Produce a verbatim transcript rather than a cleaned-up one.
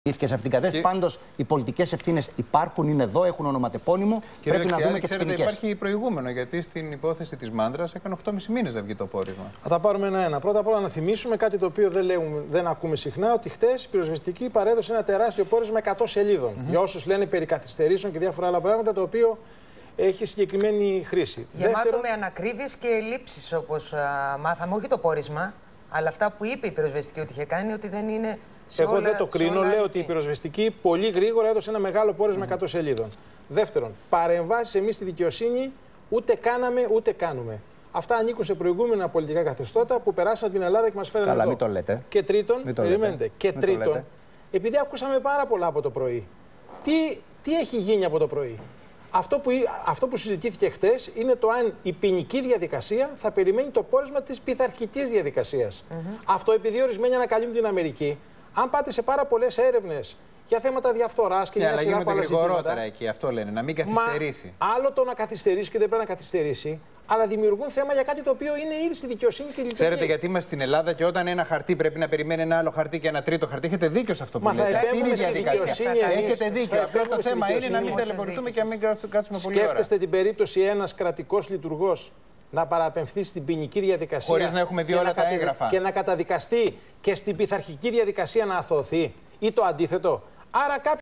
Και σε αυτήν την κατεύθυνση. Και... Πάντως, οι πολιτικές ευθύνες υπάρχουν, είναι εδώ, έχουν ονοματεπώνυμο. Κύριε πρέπει Λεξιάδη, να δούμε και τις ποινικές. Υπάρχει προηγούμενο, γιατί στην υπόθεση της Μάντρας έκανε οκτώ και μισό μήνες να βγει το πόρισμα. Θα τα πάρουμε ένα-ένα. Πρώτα απ' όλα να θυμίσουμε κάτι το οποίο δεν, λέουμε, δεν ακούμε συχνά, ότι χτες η πυροσβεστική παρέδωσε ένα τεράστιο πόρισμα εκατό σελίδων. Mm-hmm. Για όσους λένε περί καθυστερήσεων και διάφορα άλλα πράγματα, το οποίο έχει συγκεκριμένη χρήση. Γεμάτο Δεύτερον, με ανακρίβειες και ελλείψεις, όπως α, μάθαμε, όχι το πόρισμα, αλλά αυτά που είπε η πυροσβεστική ότι είχε κάνει, ότι δεν είναι. Εγώ όλα, δεν το κρίνω. Λέω ότι η πυροσβεστική πολύ γρήγορα έδωσε ένα μεγάλο πόρισμα mm. εκατό σελίδων. Δεύτερον, παρεμβάσεις εμείς στη δικαιοσύνη ούτε κάναμε ούτε κάνουμε. Αυτά ανήκουν σε προηγούμενα πολιτικά καθεστώτα που περάσαν από την Ελλάδα και μας φέραν εδώ. Καλά, μην το λέτε. Και τρίτον, μην το περιμένετε. Λέτε. Και μην τρίτον, επειδή ακούσαμε πάρα πολλά από το πρωί, τι, τι έχει γίνει από το πρωί. Αυτό που, αυτό που συζητήθηκε χτες είναι το αν η ποινική διαδικασία θα περιμένει το πόρισμα της πειθαρχικής διαδικασίας. Mm-hmm. Αυτό επειδή ορισμένοι ανακαλύπτουν την Αμερική, αν πάτε σε πάρα πολλές έρευνες για θέματα διαφθοράς και yeah, μια σειρά από άλλα γρηγορότερα εκεί, αυτό λένε, να μην καθυστερήσει. Μα, άλλο το να καθυστερήσει και δεν πρέπει να καθυστερήσει, αλλά δημιουργούν θέμα για κάτι το οποίο είναι ήδη στη δικαιοσύνη και λειτουργεί. Ξέρετε γιατί είμαστε στην Ελλάδα και όταν ένα χαρτί πρέπει να περιμένει ένα άλλο χαρτί και ένα τρίτο χαρτί, έχετε δίκιο σε αυτό που λέτε. Αυτή είναι η διαδικασία. Έχετε δίκιο. Απλώς το θέμα είναι να μην ταλαιπωρηθούμε και να μην κάτσουμε πολύ ώρα. Σκέφτεστε την περίπτωση ένας κρατικός λειτουργός να παραπεμφθεί στην ποινική διαδικασία. Χωρίς να έχουμε δει όλα τα έγγραφα. Και να καταδικαστεί και στην πειθαρχική διαδικασία να αθωωθεί ή το αντίθετο. Άρα